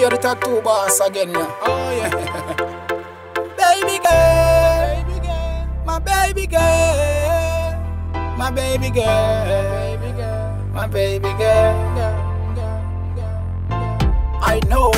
hear the tattoo boss again, yeah. Oh yeah. Baby girl, my baby girl, my baby girl, my baby girl. I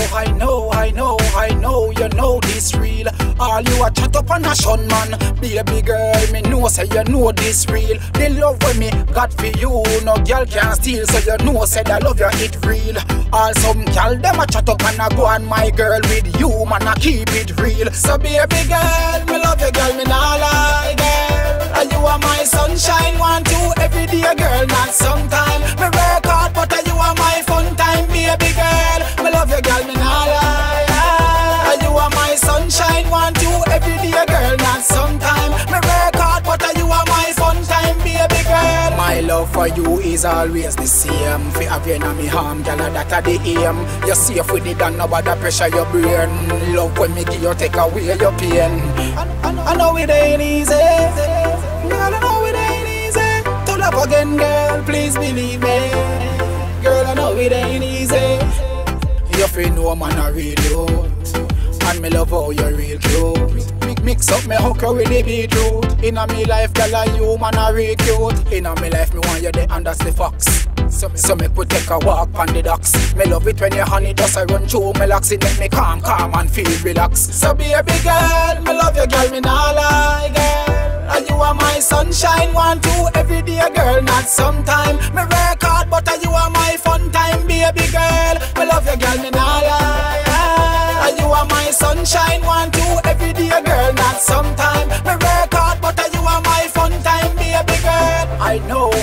know, you know this real. All you a chat up on a shun man. Baby girl, me know say you know this real. The love when me got for you, no girl can steal. So you know say the love you it real. All some girl them a chat up and a go on my girl with you, man I keep it real. So baby girl, me love you girl, me nah lie girl. And you are my sunshine, want you every day girl, not sometime. Me work hard but you are my fun time, baby girl. Me love you girl, me nah lie. And you are my sunshine, want you every day girl, not sometime. Me work hard but you are my fun time, baby girl. My love for you is always the same. Fi have you in me harm, girl, that a the aim. You safe with it and nobody pressure your brain. Love when me give you take away your pain. I know it ain't easy, girl, I know it ain't easy to love again, girl, please believe me. Girl, I know it ain't easy. You feel no man a real youth, and me love how you real cute. Mix up me hooker with the beetroot. Inna me life, girl, and you man a real cute. Inna me life, me want you there and that's the fox. So me could take a walk on the docks. Me love it when your honey does I run through me locks. It make me calm and feel relaxed. So baby girl, me love you girl, me nah lie girl. And you are my sunshine, want you every day girl, not sometime. Me work hard but you are my fun time, baby girl. Me love you girl, me nah lie. And you are my sunshine, want you every day girl, not sometime. Me work hard but you are my fun time, baby girl. I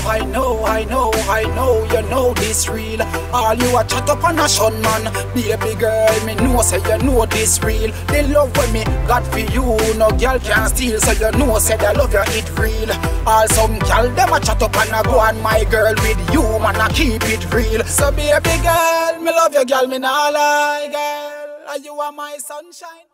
know, you know this real. All you a chat up on a shun man. Baby girl, me know say you know this real. The love when me got for you, no girl can steal. So you know say the love you it real. All some girl them a chat up and a go on my girl with you, man I keep it real. So baby girl, me love you girl, me nah lie girl. And you are my sunshine.